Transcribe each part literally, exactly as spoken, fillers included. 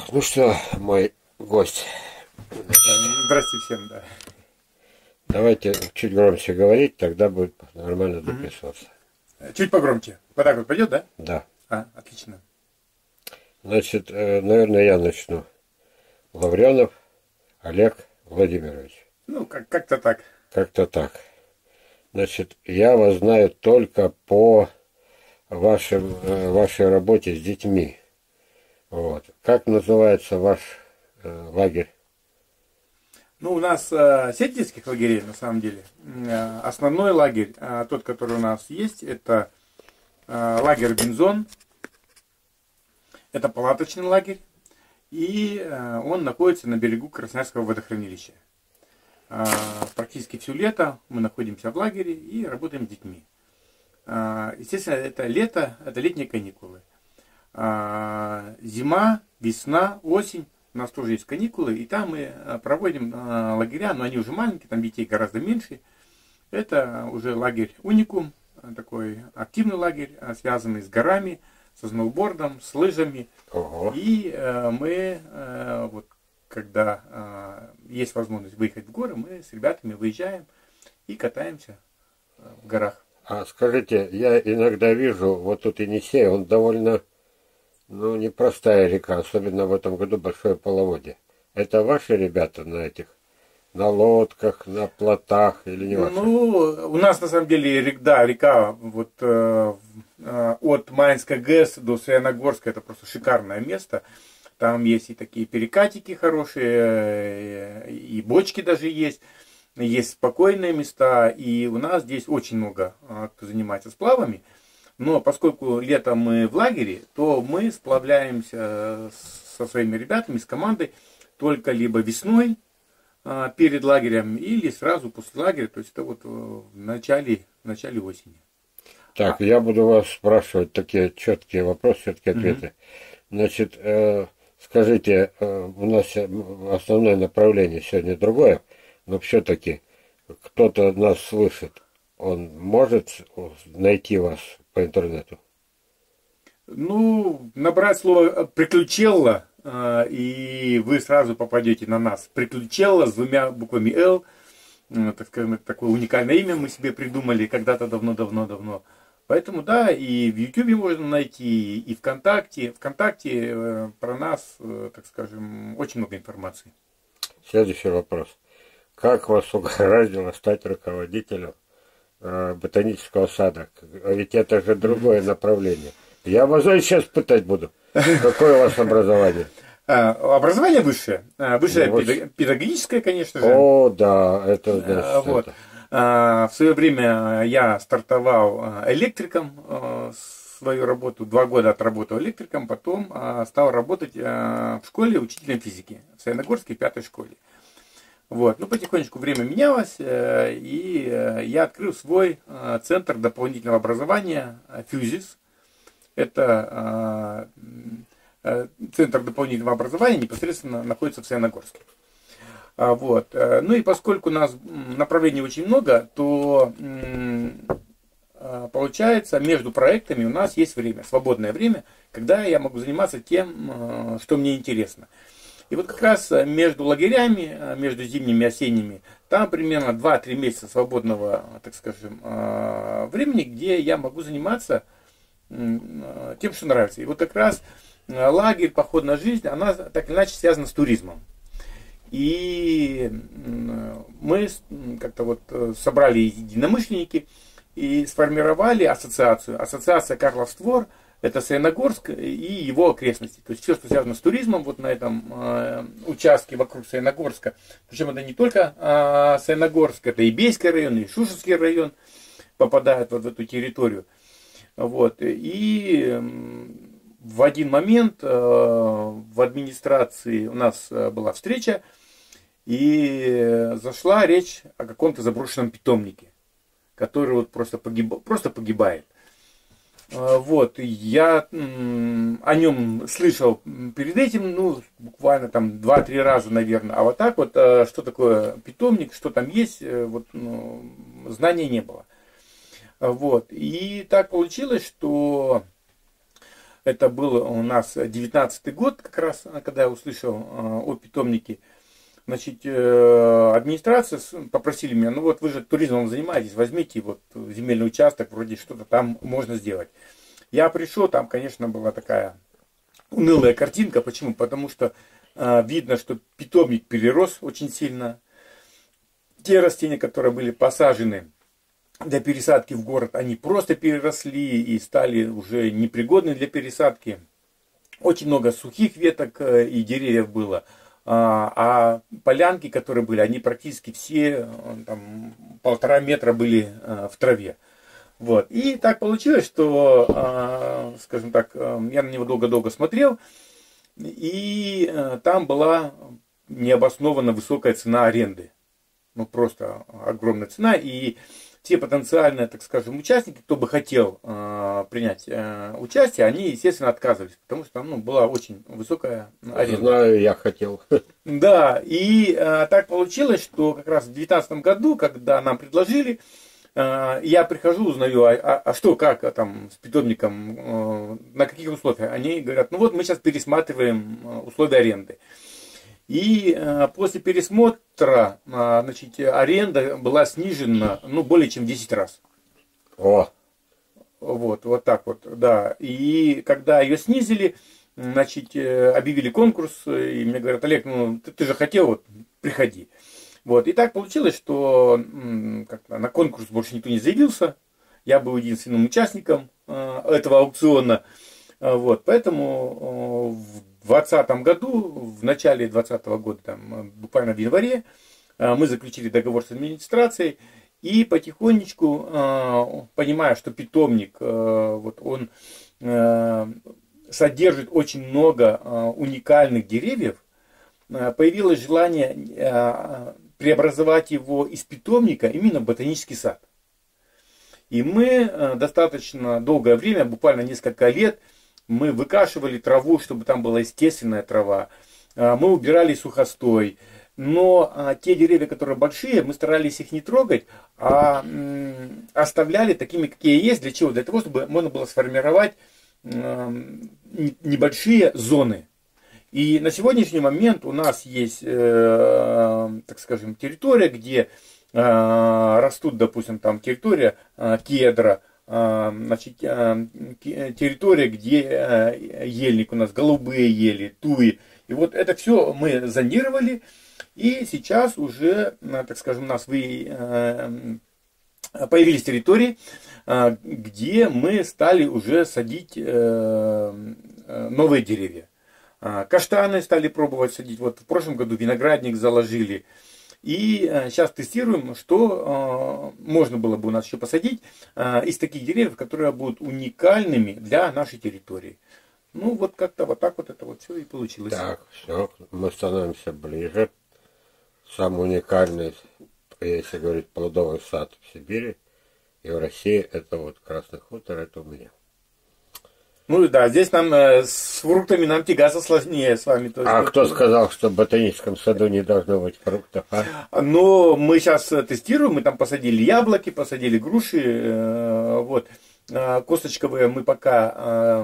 Так, ну что, мой гость, Здрасте всем, да. давайте чуть громче говорить, тогда будет нормально записываться. Чуть погромче. Вот так вот пойдет, да? Да. А, отлично. Значит, э, наверное, я начну. Лавренов Олег Владимирович. Ну, как- как-то так. Как-то так. Значит, я вас знаю только по вашим, э, вашей работе с детьми. Вот. Как называется ваш э, лагерь? Ну, у нас э, сеть детских лагерей, на самом деле. Э, основной лагерь, э, тот, который у нас есть, это э, лагерь Бензон. Это палаточный лагерь. И э, он находится на берегу Красноярского водохранилища. Э, практически все лето мы находимся в лагере и работаем с детьми. Э, естественно, это лето, это летние каникулы. Э, зима, весна, осень. У нас тоже есть каникулы, и там мы проводим э, лагеря, но они уже маленькие, там детей гораздо меньше. Это уже лагерь Уникум, такой активный лагерь, связанный с горами, со сноубордом, с лыжами. Ого. И э, мы, э, вот, когда э, есть возможность выехать в горы, мы с ребятами выезжаем и катаемся э, в горах. А скажите, я иногда вижу, вот тут Енисей, он довольно, ну, непростая река, особенно в этом году большое половодье. Это ваши ребята на этих, на лодках, на плотах или не ваши? Ну, у нас на самом деле река, да, река вот, э, э, от Маинской ГЭС до Саяногорска, это просто шикарное место. Там есть и такие перекатики хорошие, э, и бочки даже есть. Есть спокойные места, и у нас здесь очень много э, кто занимается сплавами. Но поскольку летом мы в лагере, то мы сплавляемся со своими ребятами, с командой, только либо весной, перед лагерем, или сразу после лагеря, то есть это вот в начале, в начале осени. Так, я буду вас спрашивать такие четкие вопросы, четкие ответы. Мгм. Значит, э, скажите, э, у нас основное направление сегодня другое, но все-таки кто-то нас слышит, он может найти вас по интернету? Ну, набрать слово «приключелло», э, и вы сразу попадете на нас. «Приключелло» с двумя буквами «Л». э, Так скажем, это такое уникальное имя мы себе придумали когда-то давно-давно-давно. Поэтому, да, и в Ютубе можно найти, и ВКонтакте. ВКонтакте э, про нас, э, так скажем, очень много информации. Следующий вопрос. Как вас угораздило стать руководителем э, ботанического сада? Ведь это же другое направление. Я вас сейчас пытать буду. Какое у вас образование? А, Образование высшее. А, Высшее Ну, вот. педаг- педагогическое, конечно же. О, да, это А, значит. Вот. Это. А, В свое время я стартовал а, электриком а, свою работу. Два года отработал электриком, потом а, стал работать а, в школе учителем физики. В Саяногорске, в пятой школе. Вот. Ну, потихонечку время менялось, э, и э, я открыл свой э, центр дополнительного образования «Фьюзис». Это э, э, центр дополнительного образования непосредственно находится в Саяногорске. А, Вот. э, Ну и поскольку у нас м, направлений очень много, то м, э, получается между проектами у нас есть время, свободное время, когда я могу заниматься тем, э, что мне интересно. И вот как раз между лагерями, между зимними и осенними, там примерно два-три месяца свободного, так скажем, времени, где я могу заниматься тем, что нравится. И вот как раз лагерь, походная жизнь, она так или иначе связана с туризмом. И мы как-то вот собрали единомышленники и сформировали ассоциацию. Ассоциация Карлов Створ. Это Саяногорск и его окрестности. То есть все, что связано с туризмом, вот на этом э, участке вокруг Саяногорска. Причем это не только э, Саяногорск, это и Бейский район, и Шушерский район попадают вот в эту территорию. Вот. И э, в один момент э, в администрации у нас э, была встреча, и зашла речь о каком-то заброшенном питомнике, который вот просто, погиб, просто погибает. Вот, я м, о нем слышал перед этим, ну, буквально там два-три раза, наверное. А вот так вот, э, что такое питомник, что там есть, э, вот, ну, знания не было. Вот, и так получилось, что Это был у нас девятнадцатый год, как раз, когда я услышал о питомнике. Значит, администрация попросили меня, ну вот вы же туризмом занимаетесь, возьмите вот земельный участок, вроде что-то там можно сделать. Я пришел, там, конечно, была такая унылая картинка. Почему? Потому что э, видно, что питомник перерос очень сильно. Те растения, которые были посажены для пересадки в город, они просто переросли и стали уже непригодны для пересадки. Очень много сухих веток э, и деревьев было. А, а полянки, которые были, они практически все там, полтора метра были э, в траве. Вот. И так получилось, что, э, скажем так, э, я на него долго-долго смотрел, и э, там была необоснованно высокая цена аренды. Ну, просто огромная цена. И те потенциальные, так скажем, участники, кто бы хотел э, принять э, участие, они, естественно, отказывались, потому что ну, была очень высокая аренда. Знаю, я хотел. Да, и э, так получилось, что как раз в две тысячи девятнадцатом году, когда нам предложили, э, я прихожу, узнаю, а, а, а что, как а, там с питомником, э, на каких условиях. Они говорят, ну вот мы сейчас пересматриваем условия аренды. И э, после пересмотра, э, значит, аренда была снижена, ну, более чем в десять раз. О! Вот, вот так вот, да. И когда ее снизили, значит, э, объявили конкурс, и мне говорят, Олег, ну, ты, ты же хотел, вот, приходи. Вот, и так получилось, что м, как-то на конкурс больше никто не заявился. Я был единственным участником э, этого аукциона. Вот, поэтому э, в двадцатом году, в начале двадцатого года, там, буквально в январе, мы заключили договор с администрацией и потихонечку, понимая, что питомник, вот он содержит очень много уникальных деревьев, появилось желание преобразовать его из питомника именно в ботанический сад. И мы достаточно долгое время, буквально несколько лет, мы выкашивали траву, чтобы там была естественная трава. Мы убирали сухостой. Но те деревья, которые большие, мы старались их не трогать, а оставляли такими, какие есть. Для чего? Для того, чтобы можно было сформировать небольшие зоны. И на сегодняшний момент у нас есть, так скажем, территория, где растут, допустим, там территория кедра, значит, территория, где ельник у нас, голубые ели, туи. И вот это все мы зонировали. И сейчас уже, так скажем, у нас появились территории, где мы стали уже садить новые деревья. Каштаны стали пробовать садить. Вот в прошлом году виноградник заложили. И сейчас тестируем, что можно было бы у нас еще посадить из таких деревьев, которые будут уникальными для нашей территории. Ну, вот как-то вот так вот это вот все и получилось. Так, все, мы становимся ближе. Самый уникальный, если говорить, плодовый сад в Сибири и в России, это вот Красный Хутор, это у меня. Ну да, здесь нам э, с фруктами нам тягаться сложнее с вами. То есть, а вот, кто сказал, что в ботаническом саду не должно быть фруктов? А? Но мы сейчас тестируем, мы там посадили яблоки, посадили груши, э, вот. Э, косточковые мы пока э,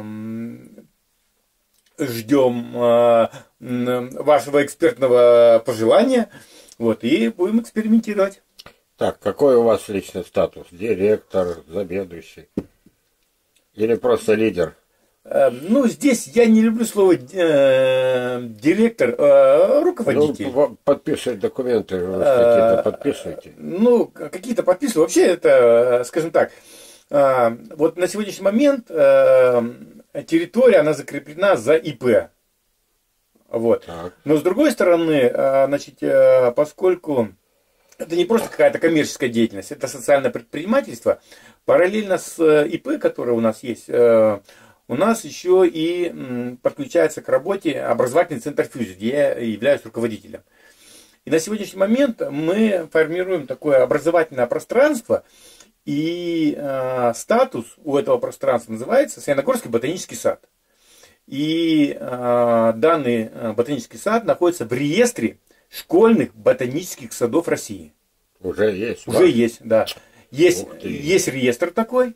ждем э, вашего экспертного пожелания, вот, и будем экспериментировать. Так, какой у вас личный статус? Директор, заведующий? Или просто лидер? Ну, здесь я не люблю слово э, директор, э, руководитель. Ну, подписывать документы, какие-то подписываете? Ну, какие-то подписываю. Вообще, это, скажем так, э, вот на сегодняшний момент э, территория, она закреплена за ИП. Вот. Так. Но с другой стороны, э, значит, э, поскольку это не просто какая-то коммерческая деятельность, это социальное предпринимательство, параллельно с ИП, которое у нас есть, э, у нас еще и подключается к работе образовательный центр фьюз, где я являюсь руководителем. И на сегодняшний момент мы формируем такое образовательное пространство, и э, статус у этого пространства называется Саяногорский ботанический сад. И э, данный ботанический сад находится в реестре школьных ботанических садов России. Уже есть? Уже да? есть, да. Есть, есть реестр такой.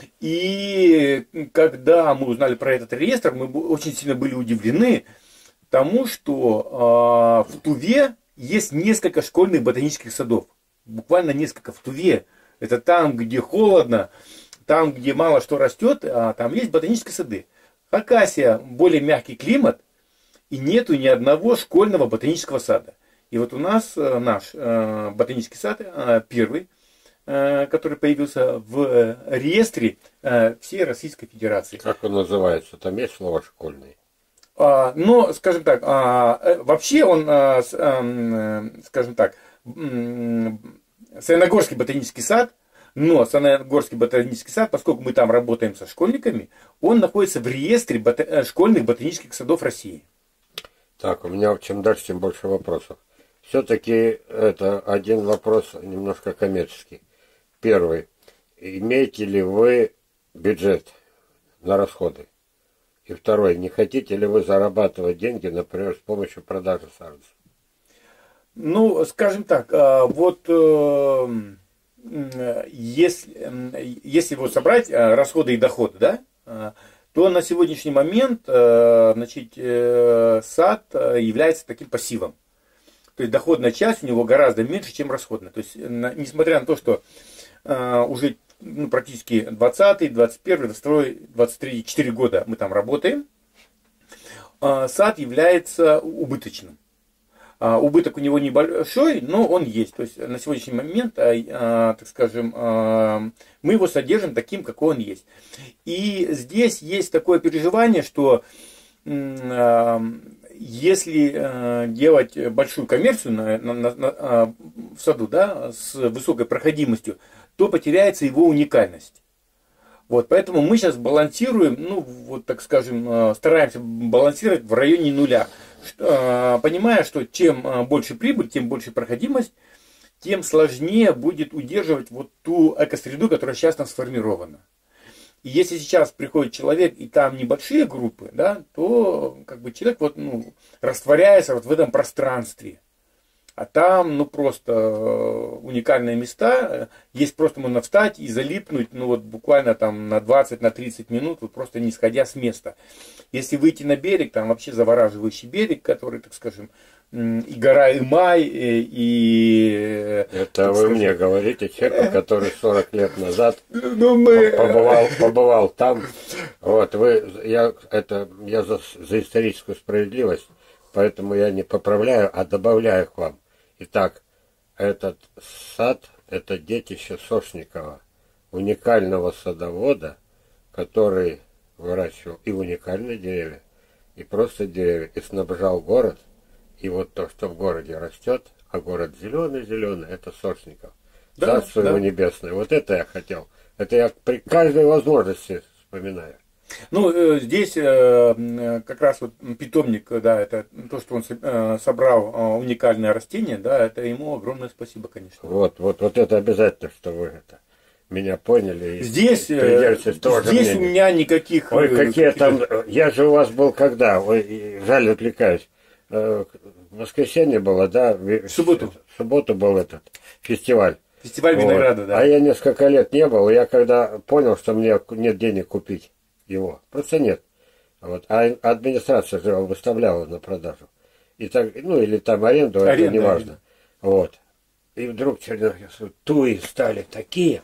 И когда мы узнали про этот реестр, мы очень сильно были удивлены тому, что в Туве есть несколько школьных ботанических садов. Буквально несколько в Туве. Это там, где холодно, там, где мало что растет, а там есть ботанические сады. Хакасия более мягкий климат, и нету ни одного школьного ботанического сада. И вот у нас наш ботанический сад первый, который появился в реестре всей Российской Федерации. Как он называется? Там есть слово «школьный»? А, но, скажем так, а, вообще он, а, с, а, скажем так, Саяногорский ботанический сад, но Саяногорский ботанический сад, поскольку мы там работаем со школьниками, он находится в реестре бота- школьных ботанических садов России. Так, у меня чем дальше, тем больше вопросов. Все-таки это один вопрос немножко коммерческий. Первый. Имеете ли вы бюджет на расходы? И второй. Не хотите ли вы зарабатывать деньги, например, с помощью продажи саженцев? Ну, скажем так, вот если, если вот собрать расходы и доходы, да, то на сегодняшний момент, значит, сад является таким пассивом. То есть доходная часть у него гораздо меньше, чем расходная. То есть, несмотря на то, что уже ну, практически двадцатый, двадцать первый, двадцать второй, двадцать третий, четыре года мы там работаем, сад является убыточным. Убыток у него небольшой, но он есть. То есть на сегодняшний момент, так скажем, мы его содержим таким, какой он есть. И здесь есть такое переживание, что если делать большую коммерцию на, на, на, в саду, да, с высокой проходимостью, то потеряется его уникальность. Вот, поэтому мы сейчас балансируем, ну, вот так скажем, стараемся балансировать в районе нуля. Что, понимая, что чем больше прибыль, тем больше проходимость, тем сложнее будет удерживать вот ту экосреду, которая сейчас там сформирована. И если сейчас приходит человек, и там небольшие группы, да, то как бы человек вот, ну, растворяется вот в этом пространстве. А там, ну, просто уникальные места. Есть просто можно встать и залипнуть, ну, вот буквально там на двадцать-тридцать минут, вот просто не сходя с места. Если выйти на берег, там вообще завораживающий берег, который, так скажем, и гора Имай, и... и это вы скажем, мне говорите, человек, который сорок лет назад ну, мы... побывал, побывал там. Вот, вы, я, это, я за, за историческую справедливость, поэтому я не поправляю, а добавляю к вам. Итак, этот сад, это детище Сошникова, уникального садовода, который выращивал и уникальные деревья, и просто деревья, и снабжал город. И вот то, что в городе растет, а город зеленый-зеленый, это Сошников. Да, Царство да. его небесное. Вот это я хотел. Это я при каждой возможности вспоминаю. Ну, здесь как раз вот питомник, да, это то, что он собрал уникальное растение, да, это ему огромное спасибо, конечно. Вот, вот, вот это обязательно, что вы это меня поняли. Здесь, здесь у меня никаких... Ой, какие каких... там... Я же у вас был когда? Ой, жаль, отвлекаюсь. В воскресенье было, да? В субботу. В субботу был этот фестиваль. Фестиваль винограда, вот. Да. А я несколько лет не был, и я когда понял, что мне нет денег купить его, просто нет. Вот. А администрация же его выставляла на продажу. И так, ну, или там аренду, аренда, это неважно. Аренда. Вот. И вдруг туи стали такие.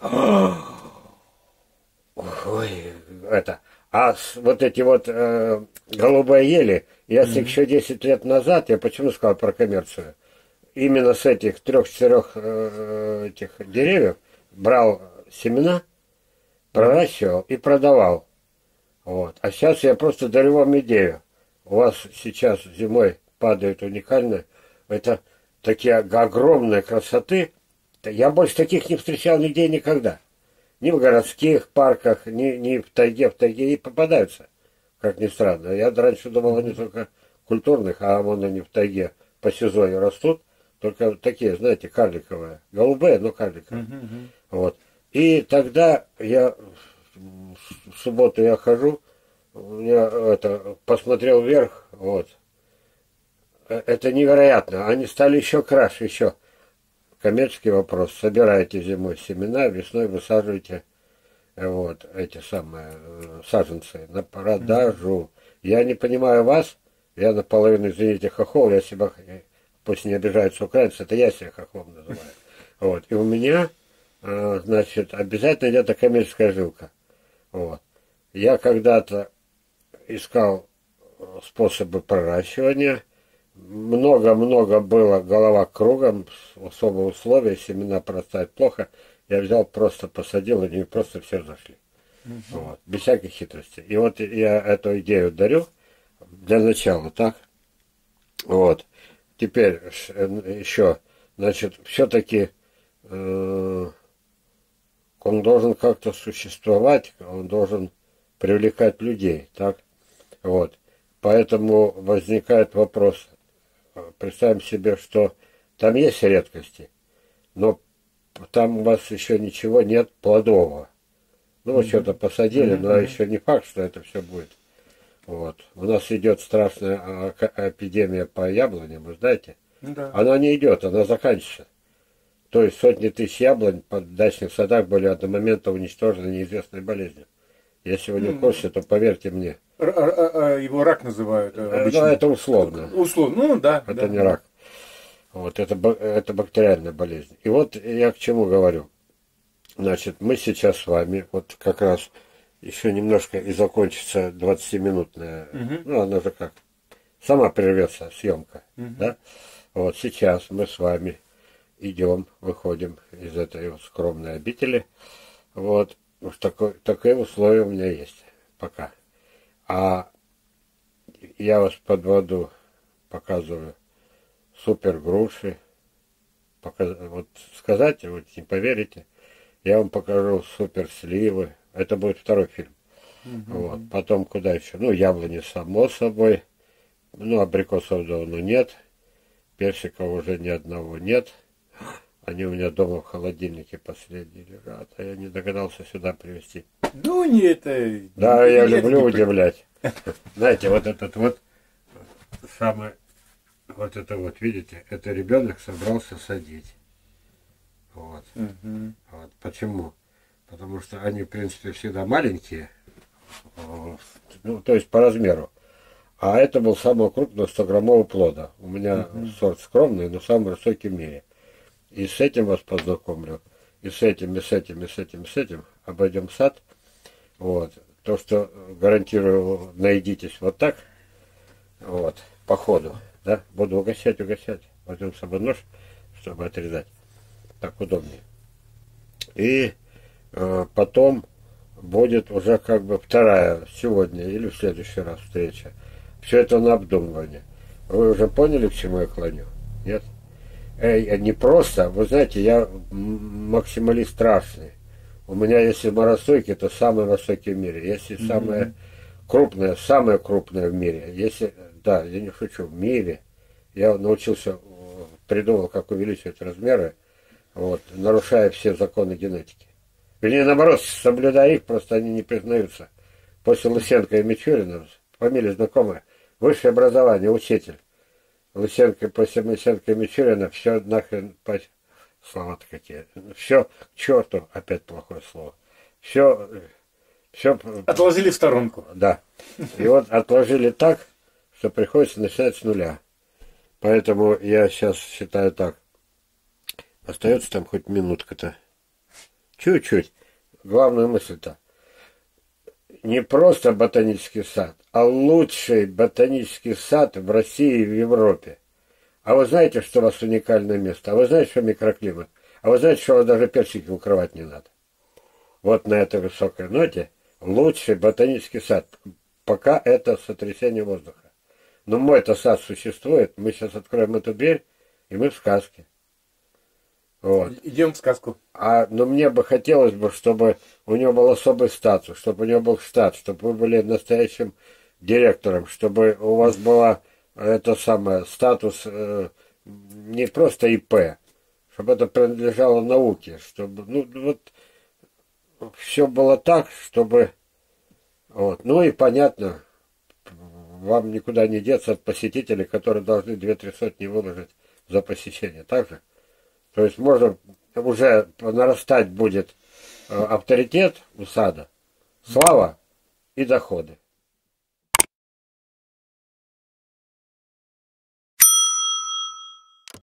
Ой, это... А вот эти вот э, голубые ели, если mm-hmm. еще десять лет назад, я почему сказал про коммерцию, именно с этих трех-четырех э, этих деревьев брал семена, проращивал и продавал. Вот. А сейчас я просто дарю вам идею. У вас сейчас зимой падают уникальные, это такие огромные красоты. Я больше таких не встречал нигде никогда. Ни в городских парках, ни, ни в тайге, в тайге и попадаются, как ни странно. Я раньше думал, они только культурных, а вон они в тайге по сезону растут, только такие, знаете, карликовые, голубые, но карликовые. Uh-huh, uh-huh. Вот. И тогда я в субботу я хожу, я это, посмотрел вверх, вот. Это невероятно. Они стали еще краше, еще. Коммерческий вопрос. Собираете зимой семена, весной высаживаете вот, эти самые э, саженцы на продажу. Я не понимаю вас, я наполовину, извините, хохол, я себя, пусть не обижаются украинцы, это я себя хохлом называю. Вот, и у меня, э, значит, обязательно идет коммерческая жилка. Вот. Я когда-то искал способы проращивания, много-много было голова кругом, особые условия, семена прорастают плохо. Я взял, просто посадил, и они просто все зашли. Uh-huh. Вот, без всяких хитростей. И вот я эту идею дарю для начала, так? Вот. Теперь еще, значит, все-таки э, он должен как-то существовать, он должен привлекать людей, так? Вот. Поэтому возникает вопрос. Представим себе, что там есть редкости, но там у вас еще ничего нет плодового. Ну, вы mm-hmm. что-то посадили, mm-hmm. но еще не факт, что это все будет. Вот. У нас идет страшная эпидемия по яблоням, вы знаете? Mm-hmm. Она не идет, она заканчивается. То есть сотни тысяч яблонь в дачных садах были одномоментно уничтожены неизвестной болезнью. Если вы не в курсе, то поверьте мне. Его рак называют обычно. Ну, это условно. Условно, ну да. Это да. не рак. Вот, это, это бактериальная болезнь. И вот я к чему говорю. Значит, мы сейчас с вами, вот как раз еще немножко и закончится двадцатиминутная, угу. ну, она же как, сама прервется съемка, угу. да? Вот сейчас мы с вами идем, выходим из этой вот скромной обители. Вот, уж такое, такое условие у меня есть пока. А я вас подводу, показываю супер груши. Показ... Вот сказать, вы не поверите, я вам покажу супер сливы. Это будет второй фильм. Uh-huh. Вот. Потом куда еще? Ну, яблони само собой. Ну, абрикосов давно нет. Персиков уже ни одного нет. Они у меня дома в холодильнике последние лежат, а я не догадался сюда привезти. Ну, не это... Да, я люблю удивлять. Знаете, вот этот вот самый, вот это вот, видите, это ребенок собрался садить. Вот. Угу. Вот. Почему? Потому что они, в принципе, всегда маленькие, ну, то есть по размеру. А это был самый крупный стограммовый плода. У меня угу. сорт скромный, но самый высокий в мире. И с этим вас познакомлю, и с этим, и с этим, и с этим, и с этим. Обойдем сад. Вот. То, что гарантирую, наедитесь вот так, вот, по ходу, да, буду угощать, угощать. Возьмем с собой нож, чтобы отрезать. Так удобнее. И э, потом будет уже как бы вторая сегодня или в следующий раз встреча. Все это на обдумывание. Вы уже поняли, к чему я клоню? Нет? Эй, не просто, вы знаете, я максималист страшный. У меня, если морозостойкий, то самый высокий в мире. Если mm-hmm. самое крупное, самое крупное в мире. Если, да, я не шучу, в мире. Я научился, придумал, как увеличивать размеры, вот, нарушая все законы генетики. Вернее, наоборот, соблюдая их, просто они не признаются. После Лысенко и Мичурина, фамилия знакомая, высшее образование, учитель. Лысенко, после Лысенко и Мичурина, все нахрен, слова-то какие, все к черту, опять плохое слово. Все, все... Отложили в сторонку. Да. И вот отложили так, что приходится начинать с нуля. Поэтому я сейчас считаю так. Остается там хоть минутка-то. Чуть-чуть. Главная мысль-то. Не просто ботанический сад, а лучший ботанический сад в России и в Европе. А вы знаете, что у вас уникальное место? А вы знаете, что микроклимат? А вы знаете, что у вас даже персики укрывать не надо? Вот на этой высокой ноте лучший ботанический сад. Пока это сотрясение воздуха. Но мой-то сад существует. Мы сейчас откроем эту дверь, и мы в сказке. Вот. Идем в сказку. А, но мне бы хотелось бы, чтобы у него был особый статус, чтобы у него был штат, чтобы вы были настоящим директором, чтобы у вас была это самое статус э, не просто ИП, чтобы это принадлежало науке, чтобы ну вот все было так, чтобы вот. Ну и понятно, вам никуда не деться от посетителей, которые должны две-три сотни выложить за посещение, так же? То есть можно уже нарастать будет авторитет у сада, слава и доходы.